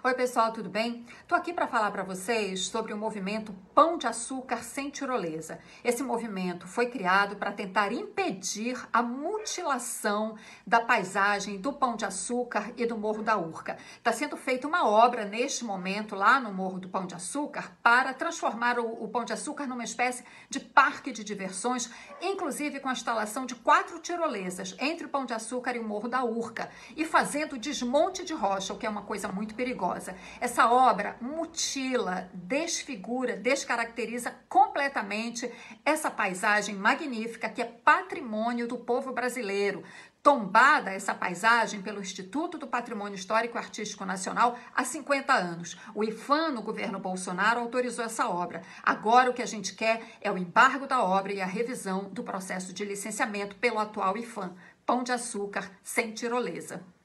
Oi pessoal, tudo bem? Tô aqui para falar para vocês sobre o movimento Pão de Açúcar Sem Tirolesa. Esse movimento foi criado para tentar impedir a mutilação da paisagem do Pão de Açúcar e do Morro da Urca. Está sendo feita uma obra neste momento lá no Morro do Pão de Açúcar para transformar o Pão de Açúcar numa espécie de parque de diversões, inclusive com a instalação de 4 tirolesas entre o Pão de Açúcar e o Morro da Urca e fazendo desmonte de rocha, o que é uma coisa muito perigosa. Essa obra mutila, desfigura, descaracteriza completamente essa paisagem magnífica que é patrimônio do povo brasileiro. Tombada essa paisagem pelo Instituto do Patrimônio Histórico e Artístico Nacional há 50 anos. O IPHAN, no governo Bolsonaro, autorizou essa obra. Agora o que a gente quer é o embargo da obra e a revisão do processo de licenciamento pelo atual IPHAN. Pão de Açúcar Sem Tirolesa.